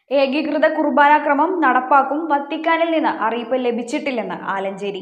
ഏകീകൃത കുർബാനാക്രമം നടപ്പാക്കും, വത്തിക്കാനിൽ നിന്ന് അറിയിപ്പ് ലഭിച്ചിട്ടില്ലെന്ന് ആലഞ്ചേരി.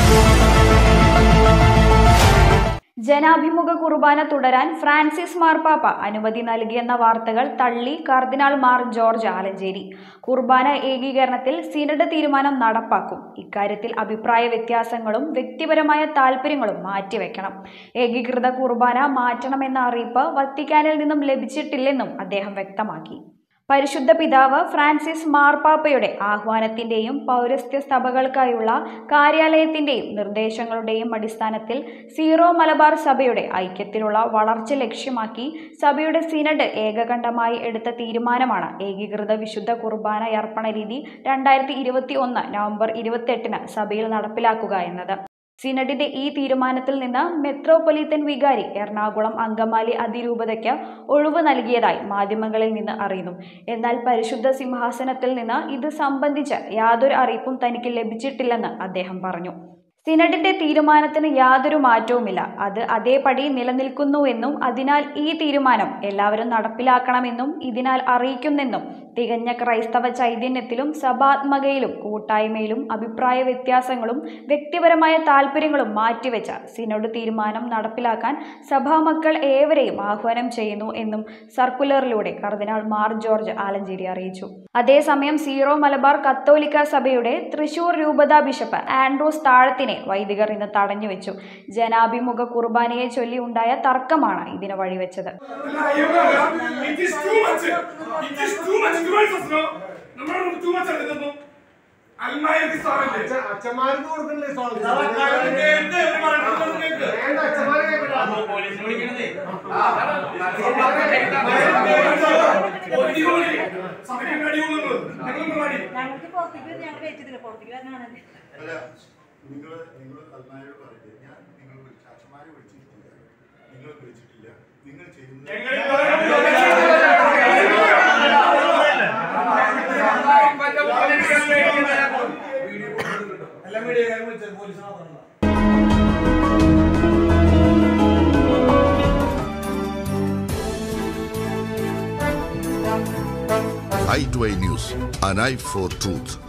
ജനാഭിമുഖ കുർബാന തുടരാൻ ഫ്രാൻസിസ് മാർപ്പാപ്പ അനുമതി നൽകിയെന്ന വാർത്തകൾ തള്ളി കർദിനാൾ മാർ ജോർജ് ആലഞ്ചേരി. കുർബാന ഏകീകരണത്തിൽ സിനഡ് തീരുമാനം നടപ്പാക്കും. ഇക്കാര്യത്തിൽ അഭിപ്രായ വ്യത്യാസങ്ങളും വ്യക്തിപരമായ താൽപര്യങ്ങളും മാറ്റിവെക്കണം. ഏകീകൃത കുർബാന മാറ്റണമെന്ന അറിയിപ്പ് വത്തിക്കാനിൽ നിന്നും ലഭിച്ചിട്ടില്ലെന്നും അദ്ദേഹം വ്യക്തമാക്കി. പരിശുദ്ധ പിതാവ് ഫ്രാൻസിസ് മാർപ്പാപ്പയുടെ ആഹ്വാനത്തിന്റെയും പൗരസ്ത്യ സഭകൾക്കായുള്ള കാര്യാലയത്തിന്റെയും നിർദ്ദേശങ്ങളുടെയും അടിസ്ഥാനത്തിൽ സീറോ മലബാർ സഭയുടെ ഐക്യത്തിലുള്ള വളർച്ച ലക്ഷ്യമാക്കി സഭയുടെ സിനഡ് ഏകകണ്ഠമായി എടുത്ത തീരുമാനമാണ് ഏകീകൃത വിശുദ്ധ കുർബാന അർപ്പണ രീതി 2021 നവംബർ 28 സഭയിൽ നടപ്പിലാക്കുക എന്നത്. സിനഡിന്റെ ഈ തീരുമാനത്തിൽ നിന്ന് മെത്രോപൊലീത്തൻ വികാരി എറണാകുളം അങ്കമാലി അതിരൂപതയ്ക്ക് ഒഴിവ് നൽകിയതായി മാധ്യമങ്ങളിൽ നിന്ന് അറിയുന്നു. എന്നാൽ പരിശുദ്ധ സിംഹാസനത്തിൽ നിന്ന് ഇത് സംബന്ധിച്ച് യാതൊരു അറിയിപ്പും തനിക്ക് ലഭിച്ചിട്ടില്ലെന്ന് അദ്ദേഹം പറഞ്ഞു. സിനഡിന്റെ തീരുമാനത്തിന് യാതൊരു മാറ്റവുമില്ല. അത് അതേപടി നിലനിൽക്കുന്നുവെന്നും അതിനാൽ ഈ തീരുമാനം എല്ലാവരും നടപ്പിലാക്കണമെന്നും ഇതിനാൽ അറിയിക്കുന്നെന്നും തികഞ്ഞ ക്രൈസ്തവ ചൈതന്യത്തിലും സഭാത്മകയിലും കൂട്ടായ്മയിലും അഭിപ്രായ വ്യത്യാസങ്ങളും വ്യക്തിപരമായ താൽപര്യങ്ങളും മാറ്റിവെച്ച സിനഡ് തീരുമാനം നടപ്പിലാക്കാൻ സഭാമക്കൾ ഏവരെയും ആഹ്വാനം ചെയ്യുന്നു എന്നും സർക്കുലറിലൂടെ കർദിനാൾ മാർ ജോർജ് ആലഞ്ചേരി അറിയിച്ചു. അതേസമയം സീറോ മലബാർ കത്തോലിക്ക സഭയുടെ തൃശൂർ രൂപതാ ബിഷപ്പ് ആൻഡ്രൂസ് താഴത്തിനെ വൈദികർ ഇന്ന് തടഞ്ഞുവെച്ചു. ജനാഭിമുഖ കുർബാനയെ ചൊല്ലി ഉണ്ടായ തർക്കമാണ് ഇതിന് വഴിവെച്ചത്. i2i News, an eye for truth.